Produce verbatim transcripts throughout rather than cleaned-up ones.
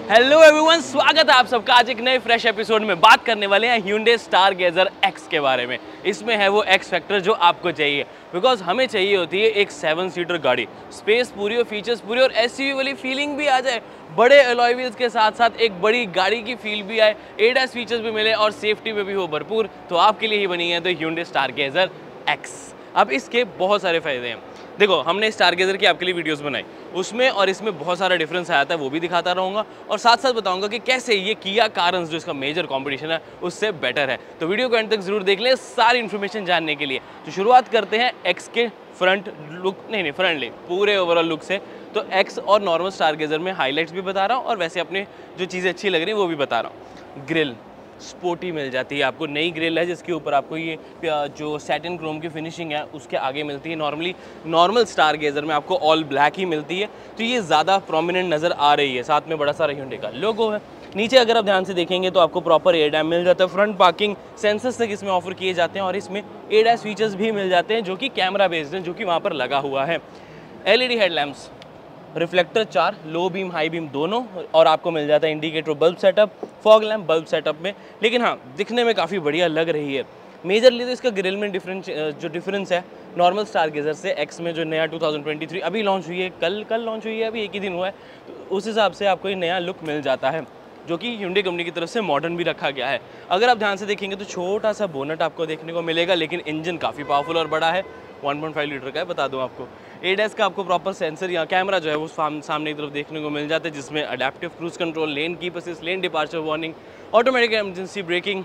Hello everyone, स्वागत है आप सबका आज एक नए फ्रेश एपिसोड में। बात करने वाले हैं Hyundai Stargazer X के बारे में। इसमें है वो एक्स फैक्टर जो आपको चाहिए, बिकॉज हमें चाहिए होती है एक सेवन सीटर गाड़ी, स्पेस पूरी और फीचर्स पूरी और एसयूवी वाली फीलिंग भी आ जाए, बड़े अलॉय व्हील्स के साथ साथ एक बड़ी गाड़ी की फील भी आए, एडास फीचर्स भी मिले और सेफ्टी में भी हो भरपूर। तो आपके लिए ही बनी है तो Hyundai Stargazer X। अब इसके बहुत सारे फायदे हैं। देखो, हमने स्टारगेजर की आपके लिए वीडियोस बनाई, उसमें और इसमें बहुत सारा डिफरेंस आया था, वो भी दिखाता रहूँगा और साथ साथ बताऊंगा कि कैसे ये किया कारेंस जो इसका मेजर कंपटीशन है उससे बेटर है। तो वीडियो को एंड तक जरूर देख लें सारी इन्फॉर्मेशन जानने के लिए। तो शुरुआत करते हैं एक्स के फ्रंट लुक नहीं नहीं फ्रंट ले पूरे ओवरऑल लुक से। तो एक्स और नॉर्मल स्टारगेजर में हाईलाइट्स भी बता रहा हूँ और वैसे अपने जो चीज़ें अच्छी लग रही है वो भी बता रहा हूँ। ग्रिल स्पोर्टी मिल जाती है आपको, नई ग्रिल है जिसके ऊपर आपको ये जो सैटिन क्रोम की फिनिशिंग है उसके आगे मिलती है। नॉर्मली नॉर्मल स्टारगेजर में आपको ऑल ब्लैक ही मिलती है, तो ये ज़्यादा प्रोमिनेंट नज़र आ रही है। साथ में बड़ा सारा Hyundai का लोगो है। नीचे अगर आप ध्यान से देखेंगे तो आपको प्रॉपर एयर डैम मिल जाता है, फ्रंट पार्किंग सेंसर्स तक इसमें ऑफर किए जाते हैं और इसमें एडास फीचर्स भी मिल जाते हैं जो कि कैमरा बेस्ड हैं, जो कि वहाँ पर लगा हुआ है। L E D headlamps, reflector चार, लो बीम हाई बीम दोनों, और आपको मिल जाता है indicator bulb setup, fog lamp bulb setup में। लेकिन हाँ, दिखने में काफ़ी बढ़िया लग रही है। मेजरली तो इसका ग्रिल में डिफरेंस जो डिफरेंस है नॉर्मल स्टारगेजर से एक्स में जो नया टू थाउजेंड ट्वेंटी थ्री अभी लॉन्च हुई है, कल कल लॉन्च हुई है, अभी एक ही दिन हुआ है, तो उस हिसाब से आपको ये नया लुक मिल जाता है जो कि Hyundai कंपनी की तरफ से मॉडर्न भी रखा गया है। अगर आप ध्यान से देखेंगे तो छोटा सा बोनट आपको देखने को मिलेगा, लेकिन इंजन काफ़ी पावरफुल और बड़ा है, वन पॉइंट फाइव लीटर का है बता दूं आपको। एडास का आपको प्रॉपर सेंसर या कैमरा जो है वो सामने की तरफ देखने को मिल जाता है, जिसमें adaptive cruise control, lane keep assist, lane departure warning, automatic emergency braking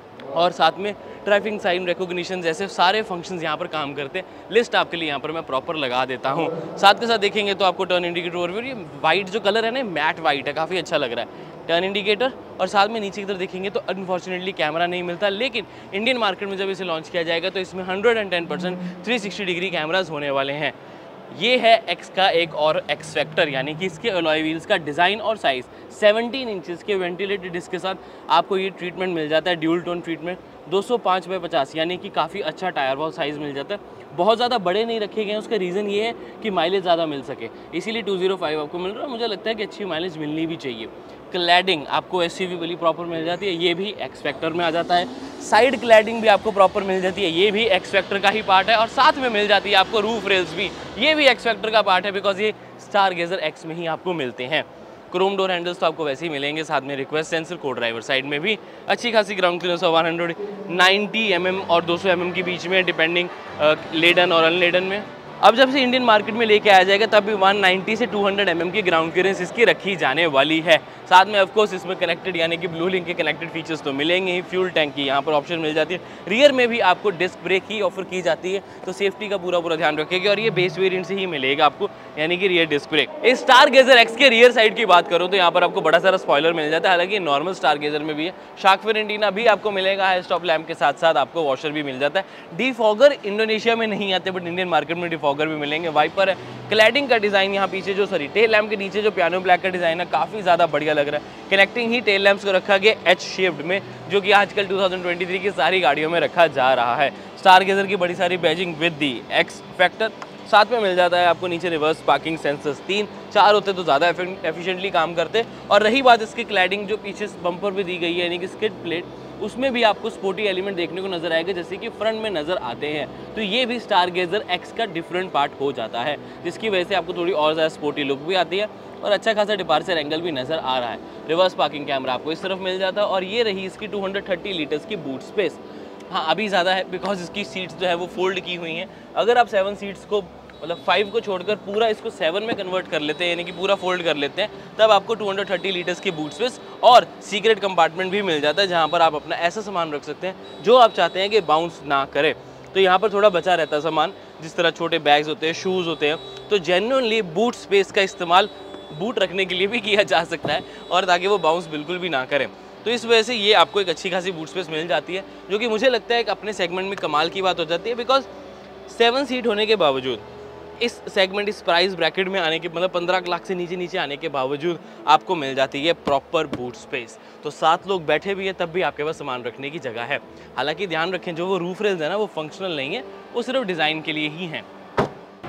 और साथ में ट्रैफिक साइन रिकॉग्निशन जैसे सारे फंक्शंस यहाँ पर काम करते हैं। लिस्ट आपके लिए यहाँ पर मैं प्रॉपर लगा देता हूँ। साथ के साथ देखेंगे तो आपको टर्न इंडिकेटर और ये वाइट जो कलर है ना, मैट वाइट है, काफ़ी अच्छा लग रहा है टर्न इंडिकेटर। और साथ में नीचे की तरफ देखेंगे तो अनफॉर्चुनेटली कैमरा नहीं मिलता, लेकिन इंडियन मार्केट में जब इसे लॉन्च किया जाएगा तो इसमें hundred and ten percent three sixty degree cameras होने वाले हैं। ये है एक्स का एक और एक्स फैक्टर, यानी कि इसके अलॉय व्हील्स का डिज़ाइन और साइज़ सेवनटीन इंचेस के वेंटिलेटेड डिस्क के साथ आपको ये ट्रीटमेंट मिल जाता है, ड्यूल टोन ट्रीटमेंट, दो सौ पाँच बाई पचास, यानी कि काफ़ी अच्छा टायर वॉल साइज़ मिल जाता है। बहुत ज़्यादा बड़े नहीं रखे गए हैं, उसका रीज़न ये है कि माइलेज ज़्यादा मिल सके, इसीलिए टू ज़ीरो फाइव आपको मिल रहा है। मुझे लगता है कि अच्छी माइलेज मिलनी भी चाहिए। क्लैडिंग आपको एसयूवी वाली प्रॉपर मिल जाती है, ये भी एक्स फैक्टर में आ जाता है। साइड क्लैडिंग भी आपको प्रॉपर मिल जाती है, ये भी एक्स फैक्टर का ही पार्ट है। और साथ में मिल जाती है आपको रूफ रेल्स भी, ये भी एक्स फैक्टर का पार्ट है, बिकॉज ये स्टारगेजर एक्स में ही आपको मिलते हैं। क्रोम डोर हैंडल्स तो आपको वैसे ही मिलेंगे, साथ में रिक्वेस्ट सेंसर, को ड्राइवर साइड में भी अच्छी खासी ground clearance one hundred ninety M M और टू हंड्रेड एम एम के बीच में, डिपेंडिंग लेडन और अनलेडन में। अब जब से इंडियन मार्केट में लेके आया जाएगा तब भी वन नाइन्टी से टू हंड्रेड एम एम की ग्राउंड क्लियरेंस इसकी रखी जाने वाली है। साथ में ऑफकोर्स इसमें कनेक्टेड यानी कि ब्लू लिंक के कनेक्टेड फीचर्स तो मिलेंगे ही। फ्यूल टैंक की यहाँ पर ऑप्शन मिल जाती है। रियर में भी आपको डिस्क ब्रेक ही ऑफर की जाती है, तो सेफ्टी का पूरा पूरा ध्यान रखेगी और ये बेस वेरिएंट से ही मिलेगा आपको, यानी कि रियर डिस्क ब्रेक। इस स्टारगेजर एक्स के रियर साइड की बात करूँ तो यहाँ पर आपको बड़ा सारा स्पॉइलर मिल जाता है, हालांकि नॉर्मल स्टारगेजर में भी है। शार्क फिन एंटीना भी आपको मिलेगा, हाई स्टॉप लैम्प के साथ साथ आपको वॉशर भी मिल जाता है। डिफॉगर इंडोनेशिया में नहीं आते, बट इंडियन मार्केट में डिफॉगर भी मिलेंगे। वाइपर है, क्लैडिंग का डिजाइन यहाँ पीछे जो सॉरी टेल लैम्प के नीचे जो पियानो ब्लैक का डिजाइन है काफी ज्यादा बढ़िया लग रहा है। कनेक्टिंग ही टेल लैम्प्स को रखा गया एच शेप्ड में, जो कि आजकल टू थाउजेंड ट्वेंटी थ्री की सारी गाड़ियों में रखा जा रहा है। स्टारगेजर की बड़ी सारी badging with the X factor. साथ में मिल जाता है आपको नीचे रिवर्स पार्किंग सेंसर्स, तीन चार होते तो ज़्यादा एफिशिएंटली काम करते। और रही बात इसकी क्लैडिंग, जो पीछे बम्पर भी दी गई है यानी कि स्किड प्लेट, उसमें भी आपको स्पोर्टी एलिमेंट देखने को नजर आएगा जैसे कि फ्रंट में नजर आते हैं। तो ये भी स्टारगेजर एक्स का डिफरेंट पार्ट हो जाता है, जिसकी वजह से आपको थोड़ी और ज़्यादा स्पोर्टी लुक भी आती है और अच्छा खासा डिपार्चर एंगल भी नजर आ रहा है। रिवर्स पार्किंग कैमरा आपको इस तरफ मिल जाता है और ये रही इसकी टू हंड्रेड थर्टी लीटर्स की बूट स्पेस। हाँ, अभी ज़्यादा है बिकॉज इसकी सीट्स जो है वो फोल्ड की हुई हैं। अगर आप सेवन सीट्स को मतलब फाइव को छोड़कर पूरा इसको सेवन में कन्वर्ट कर लेते हैं, यानी कि पूरा फोल्ड कर लेते हैं, तब आपको टू हंड्रेड थर्टी लीटर्स की बूट स्पेस और सीक्रेट कंपार्टमेंट भी मिल जाता है, जहाँ पर आप अपना ऐसा सामान रख सकते हैं जो आप चाहते हैं कि बाउंस ना करे। तो यहाँ पर थोड़ा बचा रहता है सामान, जिस तरह छोटे बैग्स होते हैं, शूज़ होते हैं। तो जेन्युइनली बूट स्पेस का इस्तेमाल बूट रखने के लिए भी किया जा सकता है, और ताकि वो बाउंस बिल्कुल भी ना करें। तो इस वजह से ये आपको एक अच्छी खासी बूट स्पेस मिल जाती है, जो कि मुझे लगता है कि अपने सेगमेंट में कमाल की बात हो जाती है। बिकॉज सेवन सीट होने के बावजूद इस सेगमेंट इस प्राइस ब्रैकेट में आने के मतलब पंद्रह लाख से नीचे नीचे आने के बावजूद आपको मिल जाती है प्रॉपर बूट स्पेस। तो सात लोग बैठे भी है तब भी आपके पास सामान रखने की जगह है। हालांकि ध्यान रखें, जो वो रूफ रेल्स है ना वो फंक्शनल नहीं है, वो सिर्फ डिज़ाइन के लिए ही हैं।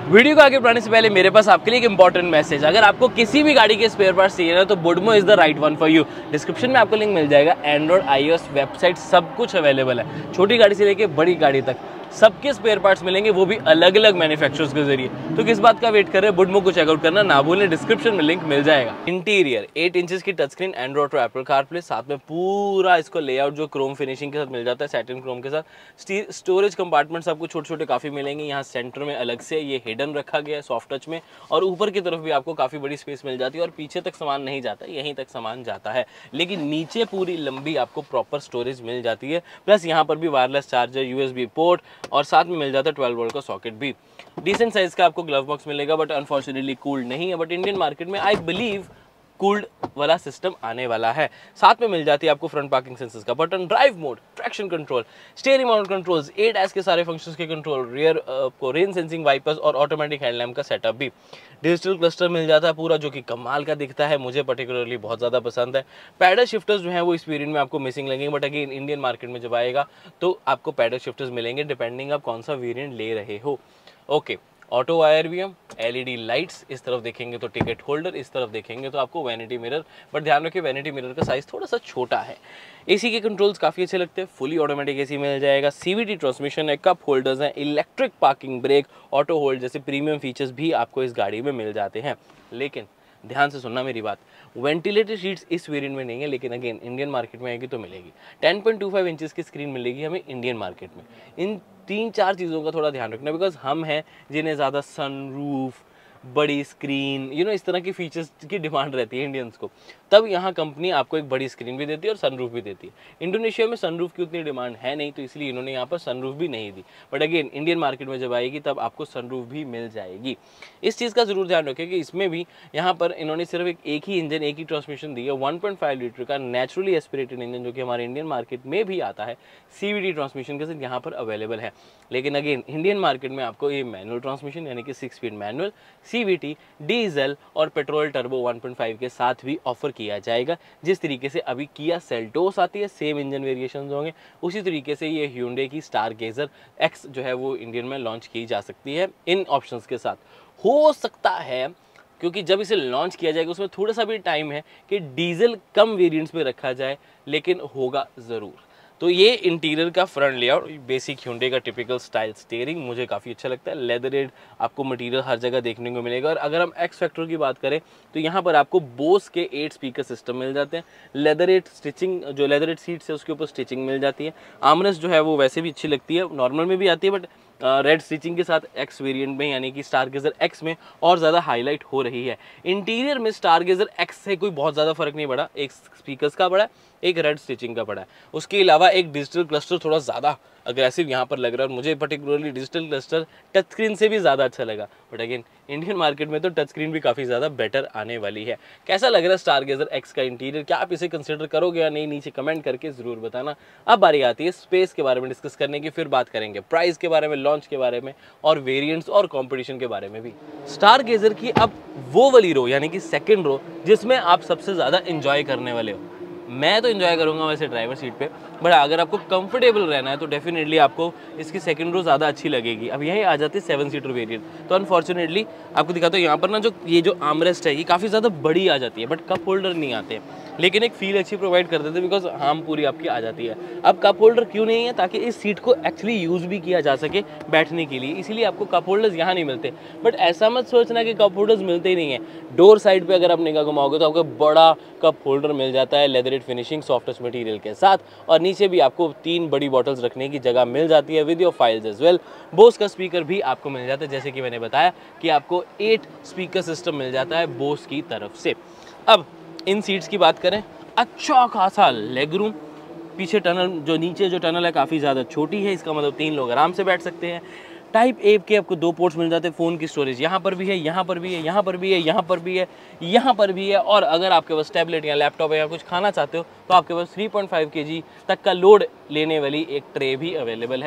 वीडियो को आगे बढ़ाने से पहले मेरे पास आपके लिए एक इंपॉर्टेंट मैसेज, अगर आपको किसी भी गाड़ी के स्पेयर पार्ट्स चाहिए ना तो Boodmo is the right one for you. Description में आपको लिंक मिल जाएगा, एंड्रॉइड आईओएस वेबसाइट सब कुछ अवेलेबल है, छोटी गाड़ी से लेके बड़ी गाड़ी तक सबके स्पेयर पार्ट्स मिलेंगे, वो भी अलग अलग मैन्युफैक्चरर्स के जरिए। तो किस बात का वेट कर रहे हैं, बुडमो को चेकआउट करना ना भूलें, डिस्क्रिप्शन में लिंक मिल जाएगा। इंटीरियर एट इंचेस की टच स्क्रीन, एंड्रॉइड और एप्पल कारप्ले, साथ में पूरा इसको लेआउट जो क्रोम फिनिशिंग के साथ मिल जाता है, सैटिन क्रोम के साथ। स्टोरेज कंपार्टमेंट्स आपको छोटे छोटे काफी मिलेंगे, यहाँ सेंटर में अलग से ये हिडन रखा गया है सॉफ्ट टच में, और ऊपर की तरफ भी आपको काफी बड़ी स्पेस मिल जाती है, और पीछे तक सामान नहीं जाता, यहीं तक सामान जाता है, लेकिन नीचे पूरी लंबी आपको प्रॉपर स्टोरेज मिल जाती है। प्लस यहाँ पर भी वायरलेस चार्जर, यूएसबी पोर्ट, और साथ में मिल जाता है ट्वेल्व वोल्ट का सॉकेट भी। डिसेंट साइज का आपको ग्लव बॉक्स मिलेगा, बट अनफॉर्चुनेटली कूल्ड नहीं है, बट इंडियन मार्केट में आई बिलीव कूल्ड वाला सिस्टम आने वाला है। साथ में मिल जाती है आपको फ्रंट पार्किंग सेंसर्स का button, drive mode, traction control, steering mount controls, ADAS के सारे फंक्शंस के कंट्रोल, रियर को रेन सेंसिंग वाइपर्स और ऑटोमेटिक हेडलैम्प का सेटअप भी। डिजिटल क्लस्टर मिल जाता है पूरा, जो कि कमाल का दिखता है, मुझे पर्टिकुलरली बहुत ज़्यादा पसंद है। पैडल शिफ्टर्स जो है वो इस वेरिएंट में आपको मिसिंग लगेंगे, बट अगेन इंडियन मार्केट में जब आएगा तो आपको पैडल शिफ्टर्स मिलेंगे, डिपेंडिंग आप कौन सा वेरिएंट ले रहे हो। ओके, ऑटो वायर भी हम, एलईडी लाइट्स, इस तरफ देखेंगे तो टिकट होल्डर, इस तरफ देखेंगे तो आपको वैनिटी मिरर, बट ध्यान रखिए वैनिटी मिरर का साइज थोड़ा सा छोटा है। एसी के कंट्रोल्स काफ़ी अच्छे लगते हैं, फुली ऑटोमेटिक एसी मिल जाएगा, सीवीटी ट्रांसमिशन है, कप होल्डर्स हैं, electric parking brake, auto hold जैसे प्रीमियम फीचर्स भी आपको इस गाड़ी में मिल जाते हैं। लेकिन ध्यान से सुनना मेरी बात, वेंटिलेटेड सीट्स इस वेरिएंट में नहीं है, लेकिन अगेन इंडियन मार्केट में आएगी तो मिलेगी। Ten point two five inches की स्क्रीन मिलेगी हमें इंडियन मार्केट में। इन तीन चार चीज़ों का थोड़ा ध्यान रखना, बिकॉज हम हैं जिन्हें ज़्यादा सनरूफ, बड़ी स्क्रीन, यू नो इस तरह की फीचर्स की डिमांड रहती है इंडियंस को, तब यहाँ कंपनी आपको एक बड़ी स्क्रीन भी देती है और सनरूफ भी देती है। इंडोनेशिया में सनरूफ की उतनी डिमांड है नहीं, तो इसलिए इन्होंने यहाँ पर सनरूफ भी नहीं दी, बट अगेन इंडियन मार्केट में जब आएगी तब आपको सनरूफ भी मिल जाएगी। इस चीज़ का जरूर ध्यान रखें कि इसमें भी यहाँ पर इन्होंने सिर्फ एक एक ही इंजन, एक ही ट्रांसमिशन दी है, वन पॉइंट फाइव लीटर का नेचुरली एस्पिरेटेड इंजन, जो कि हमारे इंडियन मार्केट में भी आता है, सीवीटी ट्रांसमिशन के साथ यहाँ पर अवेलेबल है। लेकिन अगेन इंडियन मार्केट में आपको ये मैनुअल ट्रांसमिशन यानी कि six speed manual, CVT, diesel और petrol turbo one point five के साथ भी ऑफर किया जाएगा। जिस तरीके से अभी किया सेल्टोस आती है, सेम इंजन वेरिएशंस होंगे, उसी तरीके से ये ह्यूंडई की स्टारगेजर एक्स जो है वो इंडियन में लॉन्च की जा सकती है इन ऑप्शंस के साथ। हो सकता है क्योंकि जब इसे लॉन्च किया जाएगा उसमें थोड़ा सा भी टाइम है कि डीजल कम वेरिएंट्स में रखा जाए, लेकिन होगा ज़रूर। तो ये इंटीरियर का फ्रंट लेआउट, बेसिक ह्यूंडई का टिपिकल स्टाइल स्टीयरिंग मुझे काफ़ी अच्छा लगता है। लेदरेड आपको मटेरियल हर जगह देखने को मिलेगा। और अगर हम एक्स फैक्टर की बात करें तो यहाँ पर आपको बोस के एट स्पीकर सिस्टम मिल जाते हैं। लेदरेड स्टिचिंग, जो लेदरेड सीट्स है उसके ऊपर स्टिचिंग मिल जाती है। आर्मरेस्ट जो है वो वैसे भी अच्छी लगती है, नॉर्मल में भी आती है, बट रेड स्टिचिंग के साथ एक्स वेरिएंट में यानी कि स्टारगेजर एक्स में और ज़्यादा हाईलाइट हो रही है। इंटीरियर में स्टारगेजर एक्स से कोई बहुत ज़्यादा फर्क नहीं पड़ा, एक स्पीकर्स का पड़ा, एक रेड स्टिचिंग का पड़ा है। उसके अलावा एक डिजिटल क्लस्टर थोड़ा ज़्यादा अग्रेसिव यहाँ पर लग रहा है, और मुझे particularly digital cluster touch screen से भी ज़्यादा अच्छा लगा। बट अगेन इंडियन मार्केट में तो टच स्क्रीन भी काफ़ी ज़्यादा बेटर आने वाली है। कैसा लग रहा है स्टारगेजर एक्स का इंटीरियर, क्या आप इसे कंसिडर करोगे या नहीं, नीचे कमेंट करके ज़रूर बताना। अब बारी आती है स्पेस के बारे में डिस्कस करने की, फिर बात करेंगे प्राइस के बारे में, लॉन्च के बारे में, और वेरिएंट्स और कंपटीशन के बारे में भी। स्टारगेजर की अब वो वाली रो यानी कि सेकंड रो जिसमें आप सबसे ज़्यादा इंजॉय करने वाले हो। मैं तो एंजॉय करूंगा वैसे ड्राइवर सीट पे, बट अगर आपको कंफर्टेबल रहना है तो डेफिनेटली आपको इसकी सेकंड रो ज़्यादा अच्छी लगेगी। अब यही आ जाती है सेवन सीटर वेरिएंट, तो अनफॉर्चुनेटली आपको दिखाता हूँ यहाँ पर ना जो ये जो आर्मरेस्ट है ये काफ़ी ज़्यादा बड़ी आ जाती है, बट कप होल्डर नहीं आते, लेकिन एक फील अच्छी प्रोवाइड कर देते हैं बिकॉज हार्म पूरी आपकी आ जाती है। अब कप होल्डर क्यों नहीं है, ताकि इस सीट को एक्चुअली यूज़ भी किया जा सके बैठने के लिए, इसीलिए आपको कप होल्डर्स यहाँ नहीं मिलते। बट ऐसा मत सोचना कि कप होल्डर्स मिलते ही नहीं है। डोर साइड पे अगर आप निगाह घुमाओगे तो आपको बड़ा कप होल्डर मिल जाता है leatherette finishing soft touch material के साथ, और नीचे भी आपको तीन बड़ी बॉटल्स रखने की जगह मिल जाती है with your files as well. Bose का स्पीकर भी आपको मिल जाता है, जैसे कि मैंने बताया कि आपको एट स्पीकर सिस्टम मिल जाता है बोस की तरफ से। अब इन सीट्स की बात करें, अच्छा खासा लेग रूम, पीछे टनल, जो नीचे जो टनल है काफ़ी ज़्यादा छोटी है, इसका मतलब तीन लोग आराम से बैठ सकते हैं। टाइप ए के आपको दो पोर्ट्स मिल जाते हैं, फ़ोन की स्टोरेज यहाँ पर भी है, यहाँ पर भी है, यहाँ पर भी है, यहाँ पर भी है, यहाँ पर भी है। और अगर आपके पास टैबलेट या लैपटॉप या कुछ खाना चाहते हो तो आपके पास थ्री पॉइंट फाइव केजी तक का लोड लेने वाली एक ट्रे भी अवेलेबल है।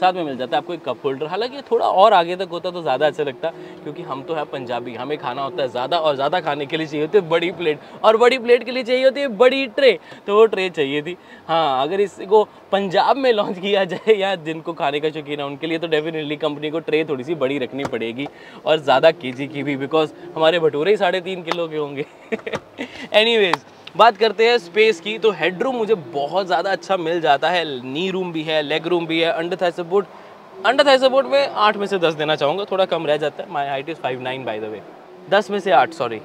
साथ में मिल जाता है आपको एक कप होल्डर। हालांकि थोड़ा और आगे तक होता तो ज़्यादा अच्छा लगता, क्योंकि हम तो है पंजाबी, हमें खाना होता है ज़्यादा, और ज़्यादा खाने के लिए चाहिए होती है बड़ी प्लेट, और बड़ी प्लेट के लिए चाहिए होती है बड़ी ट्रे, तो वो ट्रे चाहिए थी। हाँ, अगर इसको पंजाब में लॉन्च किया जाए या जिनको खाने का शौकीन है उनके लिए, तो डेफिनेटली कंपनी को ट्रे थोड़ी सी बड़ी रखनी पड़ेगी, और ज़्यादा केजी की भी, बिकॉज हमारे भटूरे ही साढ़े तीन किलो के होंगे। एनीवेज, बात करते हैं स्पेस की, तो हेडरूम मुझे बहुत ज़्यादा अच्छा मिल जाता है। नी रूम भी है, लेग रूम भी है, under thigh support under thigh support में आठ में से दस देना चाहूँगा, थोड़ा कम रह जाता है। My height is five nine by the way, दस में से आठ, सॉरी।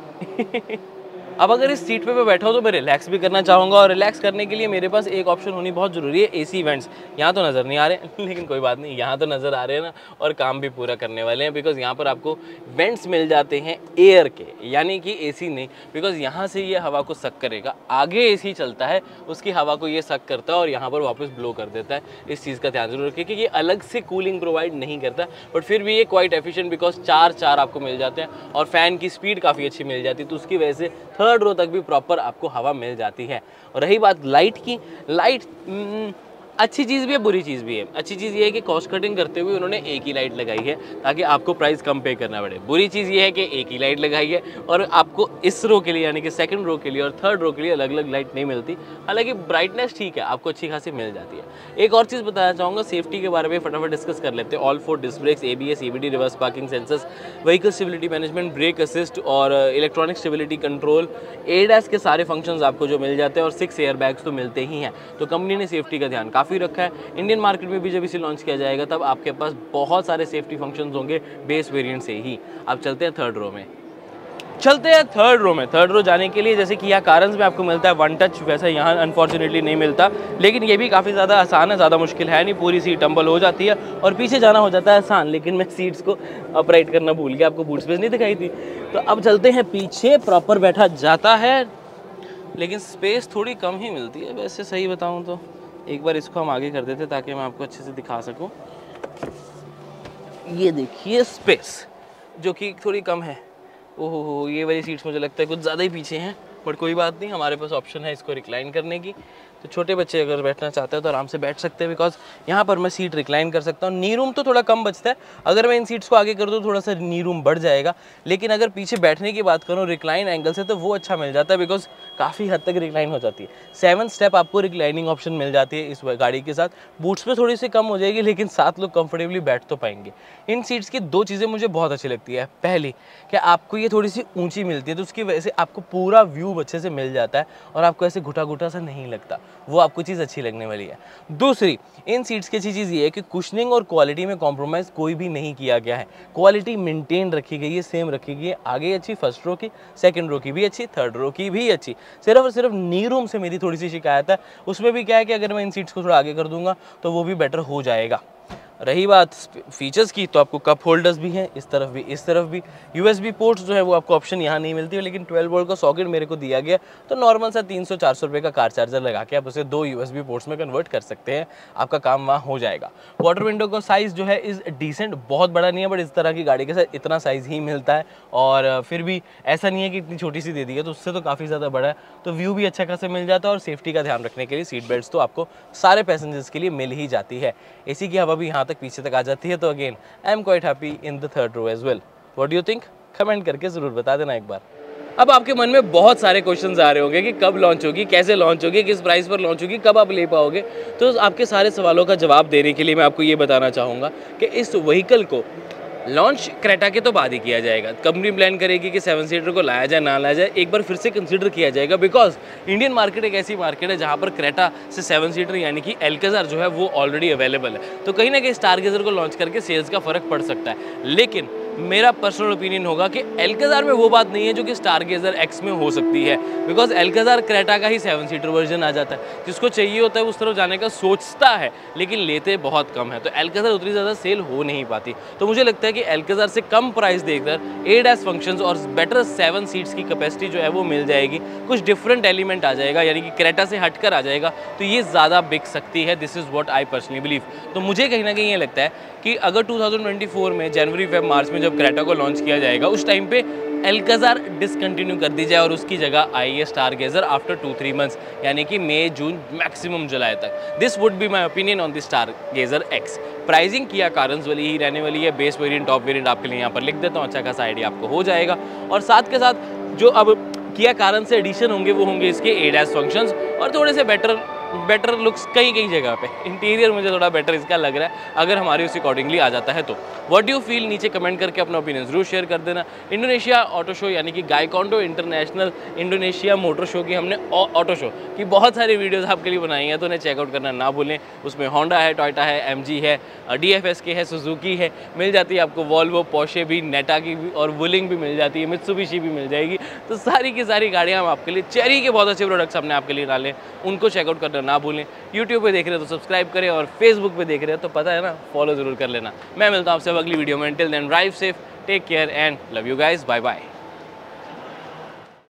अब अगर इस सीट पे मैं बैठा हूँ तो मैं रिलैक्स भी करना चाहूँगा, और रिलैक्स करने के लिए मेरे पास एक ऑप्शन होनी बहुत ज़रूरी है, एसी वेंट्स। यहाँ तो नज़र नहीं आ रहे लेकिन कोई बात नहीं, यहाँ तो नज़र आ रहे हैं ना, और काम भी पूरा करने वाले हैं, बिकॉज यहाँ पर आपको वेंट्स मिल जाते हैं एयर के, यानी कि एसी नहीं, बिकॉज यहाँ से ये हवा को सक करेगा। आगे एसी चलता है, उसकी हवा को ये सक करता है और यहाँ पर वापस ब्लो कर देता है। इस चीज़ का ध्यान जरूर रखिए कि ये अलग से कूलिंग प्रोवाइड नहीं करता, बट फिर भी ये क्वाइट एफिशिएंट, बिकॉज चार चार आपको मिल जाते हैं, और फैन की स्पीड काफ़ी अच्छी मिल जाती है, तो उसकी वजह से थर्ड रो तक भी प्रॉपर आपको हवा मिल जाती है। और रही बात लाइट की, लाइट अच्छी चीज़ भी है, बुरी चीज़ भी है। अच्छी चीज़ ये है कि कॉस्ट कटिंग करते हुए उन्होंने एक ही लाइट लगाई है ताकि आपको प्राइस कम पे करना पड़े। बुरी चीज़ ये है कि एक ही लाइट लगाई है और आपको इस रो के लिए, यानी कि सेकंड रो के लिए और थर्ड रो के लिए अलग अलग लाइट नहीं मिलती। हालांकि ब्राइटनेस ठीक है, आपको अच्छी खासी मिल जाती है। एक और चीज़ बताना चाहूँगा, सेफ्टी के बारे में फटाफट डिस्कस कर लेते हैं। All four disc brakes, A B S, E B D, reverse parking sensors, vehicle stability management, brake assist और इलेक्ट्रॉनिक स्टेबिलिटी कंट्रोल, एडास के सारे फंक्शंस आपको जो मिल जाते हैं, और सिक्स एयर बैग्स तो मिलते ही हैं। तो कंपनी ने सेफ्टी का ध्यान काफ़ी रखा है। इंडियन मार्केट में भी जब इसे लॉन्च किया जाएगा तब आपके पास बहुत सारे सेफ्टी फंक्शंस होंगे बेस वेरिएंट से ही। अब चलते हैं थर्ड रो में चलते हैं थर्ड रो में थर्ड रो जाने के लिए, जैसे कि यहाँ कारन्स में आपको मिलता है वन टच, वैसा यहाँ अनफॉर्चुनेटली नहीं मिलता, लेकिन ये भी काफ़ी ज़्यादा आसान है, ज़्यादा मुश्किल है नहीं। पूरी सीट टम्बल हो जाती है और पीछे जाना हो जाता है आसान। लेकिन मैं सीट्स को अपराइट करना भूल गया, आपको बूट स्पेस नहीं दिखाई थी। तो अब चलते हैं पीछे, प्रॉपर बैठा जाता है, लेकिन स्पेस थोड़ी कम ही मिलती है वैसे, सही बताऊँ तो। एक बार इसको हम आगे कर देते ताकि मैं आपको अच्छे से दिखा सकूं। ये देखिए स्पेस जो कि थोड़ी कम है। ओहो हो, ये वाली सीट्स मुझे लगता है कुछ ज़्यादा ही पीछे हैं, बट कोई बात नहीं, हमारे पास ऑप्शन है इसको रिक्लाइन करने की। तो छोटे बच्चे अगर बैठना चाहते हैं तो आराम से बैठ सकते हैं, बिकॉज यहाँ पर मैं सीट रिक्लाइन कर सकता हूँ। नी रूम तो थोड़ा कम बचता है, अगर मैं इन सीट्स को आगे कर दूँ थोड़ा सा नी रूम बढ़ जाएगा। लेकिन अगर पीछे बैठने की बात करूँ रिक्लाइन एंगल से, तो वो अच्छा मिल जाता है, बिकॉज काफ़ी हद तक रिक्लाइन हो जाती है। सेवन स्टेप आपको रिक्लाइनिंग ऑप्शन मिल जाती है इस गाड़ी के साथ। बूट्स पे थोड़ी सी कम हो जाएगी, लेकिन सात लोग कंफर्टेबली बैठ तो पाएंगे। इन सीट्स की दो चीज़ें मुझे बहुत अच्छी लगती है। पहली कि आपको ये थोड़ी सी ऊंची मिलती है, तो उसकी वजह से आपको पूरा व्यू अच्छे से मिल जाता है और आपको ऐसे घुटा घुटा सा नहीं लगता, वो आपको चीज़ अच्छी लगने वाली है। दूसरी, इन सीट्स की अच्छी चीज़ ये है कि कुशनिंग और क्वालिटी में कॉम्प्रोमाइज़ कोई भी नहीं किया गया है। क्वालिटी मेंटेन रखी गई है, सेम रखी गई है। आगे अच्छी, फर्स्ट रो की, सेकंड रो की भी अच्छी, थर्ड रो की भी अच्छी। सिर्फ और सिर्फ नी रूम से मेरी थोड़ी सी शिकायत है, उसमें भी क्या है कि अगर मैं इन सीट्स को थोड़ा आगे कर दूंगा तो वो भी बेटर हो जाएगा। रही बात फीचर्स की, तो आपको कप होल्डर्स भी हैं, इस तरफ भी इस तरफ भी। यूएसबी पोर्ट्स जो है वो आपको ऑप्शन यहाँ नहीं मिलती है, लेकिन ट्वेल्व वोल्ट का सॉकेट मेरे को दिया गया, तो नॉर्मल सा तीन सौ चार सौ रुपये का कार चार्जर लगा के आप उसे दो यूएसबी पोर्ट्स में कन्वर्ट कर सकते हैं, आपका काम वहाँ हो जाएगा। वाटर विंडो का साइज़ जो है इज़ डिसेंट, बहुत बड़ा नहीं है, बट इस तरह की गाड़ी के साथ इतना साइज़ ही मिलता है। और फिर भी ऐसा नहीं है कि इतनी छोटी सी दे दी है, तो उससे तो काफ़ी ज़्यादा बड़ा है, तो व्यू भी अच्छा खासा मिल जाता है। और सेफ्टी का ध्यान रखने के लिए सीट बेल्ट्स तो आपको सारे पैसेंजर्स के लिए मिल ही जाती है। एसी की हवा भी यहाँ तक पीछे तक आ जाती है। तो again I am quite happy in the third row as well. What do you think? Comment करके जरूर बता देना एक बार। अब आपके मन में बहुत सारे क्वेश्चंस आ रहे होंगे कि कब लॉन्च होगी, कैसे लॉन्च होगी, किस प्राइस पर लॉन्च होगी, कब आप ले पाओगे। तो आपके सारे सवालों का जवाब देने के लिए मैं आपको ये बताना चाहूँगा कि इस व्हीकल को लॉन्च क्रेटा के तो बाद ही किया जाएगा। कंपनी प्लान करेगी कि सेवन सीटर को लाया जाए ना लाया जाए, एक बार फिर से कंसीडर किया जाएगा, बिकॉज इंडियन मार्केट एक ऐसी मार्केट है जहाँ पर क्रेटा से सेवन सीटर यानी कि एल्काज़ार जो है वो ऑलरेडी अवेलेबल है। तो कहीं ना कहीं स्टारगेजर को लॉन्च करके सेल्स का फर्क पड़ सकता है। लेकिन मेरा पर्सनल ओपिनियन होगा कि एल्काज़ार में वो बात नहीं है जो कि स्टारगेजर एक्स में हो सकती है, बिकॉज एल्काज़ार क्रेटा का ही सेवन सीटर वर्जन आ जाता है। जिसको चाहिए होता है उस तरफ जाने का सोचता है, लेकिन लेते बहुत कम है, तो एल्काज़ार उतनी ज़्यादा सेल हो नहीं पाती। तो मुझे लगता है कि एल्काज़ार से कम प्राइस देकर एडास फंक्शंस और बेटर सेवन सीट्स की कैपेसिटी जो है वो मिल जाएगी, कुछ डिफरेंट एलिमेंट आ जाएगा, यानी कि क्रेटा से हटकर आ जाएगा, तो ये ज़्यादा बिक सकती है। This is what I personally believe. तो मुझे कहीं ना कहीं ये लगता है कि अगर टू थाउजेंड ट्वेंटी फोर में जनवरी फेब मार्च में जब क्रेटा को लॉन्च किया जाएगा उस टाइम पे एल्काजार डिसकंटिन्यू कर दी जाए और उसकी जगह आई है Stargazer after two three months, यानी कि मई जून मैक्सिमम जुलाई तक। This would be my opinion on the Stargazer X. Pricing Kia Carens वाली ही रहने वाली है, बेस वेरिएंट टॉप वेरिएंट आपके लिए यहाँ पर लिख देता हूँ, अच्छा खासा आइडिया आपको हो जाएगा। और साथ के साथ जो अब किया कारण से एडिशन होंगे वो होंगे इसके एडास फंक्शंस और थोड़े से बेटर बेटर लुक्स कई कई जगह पे। इंटीरियर मुझे थोड़ा बेटर इसका लग रहा है अगर हमारे उसी अकॉर्डिंगली आ जाता है तो। व्हाट डू यू फील, नीचे कमेंट करके अपना ओपिनियन जरूर शेयर कर देना। इंडोनेशिया ऑटो शो यानी कि GAIKINDO International Indonesia motor show की हमने ऑटो शो की बहुत सारी वीडियोस आपके लिए बनाई हैं, तो उन्हें चेकआउट करना ना भूलें। उसमें होंडा है, टोयोटा है, एमजी है, डी एफ एस के है, सुजुकी है, मिल जाती है आपको वॉल्वो, पोर्शे भी, नेटा की भी और वुलिंग भी मिल जाती है, मित्सुबिशी भी मिल जाएगी। तो सारी की सारी गाड़ियाँ हम आपके लिए, चेरी के बहुत अच्छे प्रोडक्ट्स हमने आपके लिए डाले, उनको चेकआउट करना ना भूलें। यूट्यूब पे देख रहे हो तो सब्सक्राइब करें और फेसबुक पे देख रहे हो तो पता है ना, फॉलो जरूर कर लेना। मैं मिलता हूँ आपसे अगली वीडियो में। Till then drive safe, take care and love you guys, bye bye.